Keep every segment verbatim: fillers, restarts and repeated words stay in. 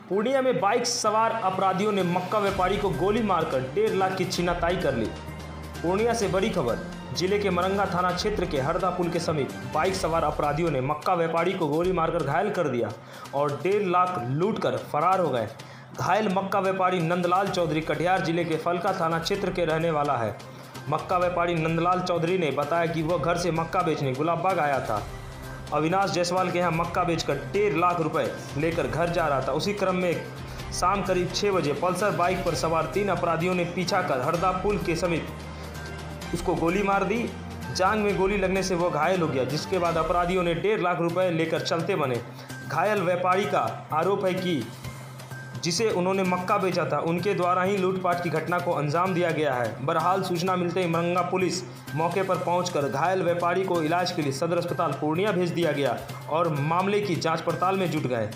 पूर्णिया में बाइक सवार अपराधियों ने मक्का व्यापारी को गोली मारकर डेढ़ लाख की छीनाताई कर ली। पूर्णिया से बड़ी खबर। जिले के मरंगा थाना क्षेत्र के हरदा पुल के समीप बाइक सवार अपराधियों ने मक्का व्यापारी को गोली मारकर घायल कर दिया और डेढ़ लाख लूटकर फरार हो गए। घायल मक्का व्यापारी नंदलाल चौधरी कटिहार जिले के फलका थाना क्षेत्र के रहने वाला है। मक्का व्यापारी नंदलाल चौधरी ने बताया कि वह घर से मक्का बेचने गुलाबबाग आया था। अविनाश जायसवाल के यहाँ मक्का बेचकर डेढ़ लाख रुपए लेकर घर जा रहा था। उसी क्रम में शाम करीब छः बजे पल्सर बाइक पर सवार तीन अपराधियों ने पीछा कर हरदा पुल के समीप उसको गोली मार दी। जांघ में गोली लगने से वह घायल हो गया, जिसके बाद अपराधियों ने डेढ़ लाख रुपए लेकर चलते बने। घायल व्यापारी का आरोप है कि जिसे उन्होंने मक्का बेचा था उनके द्वारा ही लूटपाट की घटना को अंजाम दिया गया है। बहरहाल सूचना मिलते ही मरंगा पुलिस मौके पर पहुंचकर घायल व्यापारी को इलाज के लिए सदर अस्पताल पूर्णिया भेज दिया गया और मामले की जांच पड़ताल में जुट गए।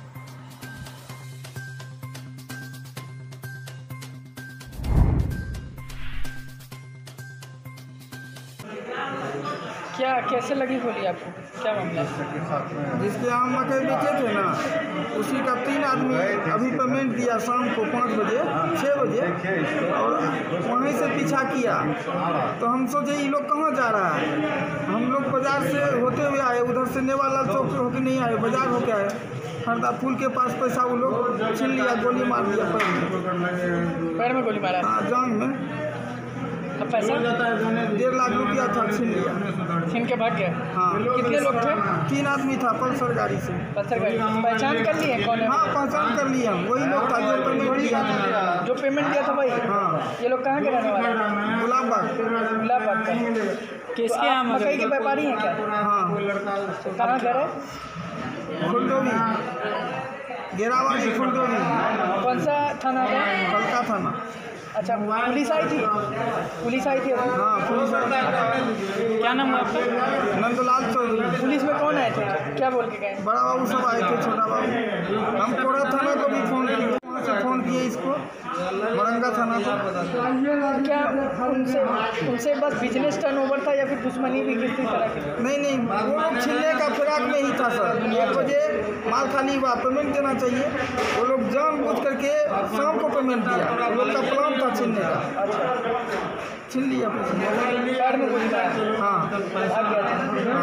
क्या कैसे लगी गोली आपको? क्या मामला है? जिसके यहाँ मकई बेचे थे ना, उसी का तीन आदमी अभी पेमेंट दिया शाम को पाँच बजे छः बजे और वहीं से पीछा किया। तो हम सोचे ये लोग कहाँ जा रहा है। हम लोग बाजार से होते हुए आए, उधर से नेवाला चौक होके नहीं आए, बाजार होके आए। हरदा पुल के पास पैसा वो लोग छीन लिया, गोली मार दिया पैर में। पैर में गोली मारा? हाँ, जांघ में। अब पैसा डेढ़ लाख रुपया था, छीन लिया। छीन के भाग गया? हाँ। कितने लोग थे? तीन आदमी था, पल्सर गाड़ी से। पल्सर गाड़ी पहचान कर लिए कौन है? हाँ, पहचान कर लिए हम। वही लोग था जो पेमेंट दिया था। जो पेमेंट दिया था भाई? हाँ। ये लोग कहाँ के रहने वाले हैं? गुलाबबाग। गुलाबबाग का। किसके यहाँ मकई के व्यापारी हैं क्या? हाँ। कहाँ घर है? फुलडोवी, गेरावाड़ी फुलडोवी। कौन सा थाना है? फलका थाना। अच्छा, पुलिस आई थी? पुलिस आई थी? हाँ, पुलिस आई थी। क्या नाम है आपका? नंदलाल चौधरी। पुलिस में कौन आए थे? क्या बोल के गए? बड़ा बाबू सब आए थे, छोटा बाबू। हम कोड़ा थाना को भी फोन किए, वहाँ से फोन किए इसको मरंगा थाना को। क्या उनसे उनसे बस बिजनेस टर्नओवर था या फिर दुश्मनी भी किसी तरह की? नहीं नहीं, वो लोग छीनने का फिराक में ही था सर। एक बजे माल खाली हुआ, पेमेंट देना चाहिए। वो लोग जानबूझ करके शाम को पेमेंट दिया। वो लोग का प्लान था छीनने का। अच्छा, छीन लिया पैसा। पैर में गोली मारा? हाँ। भाग गया था?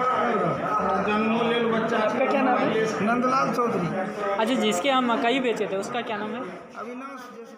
आपका क्या नाम है? नंदलाल चौधरी। अच्छा, जिसके हम मकई बेचे थे उसका क्या नाम है? अविनाश।